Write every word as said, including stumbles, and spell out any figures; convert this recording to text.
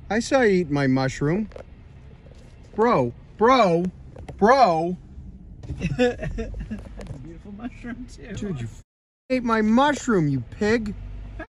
I saw you eat my mushroom. Bro, bro, bro. That's a beautiful mushroom too. Dude, you f ate my mushroom, you pig.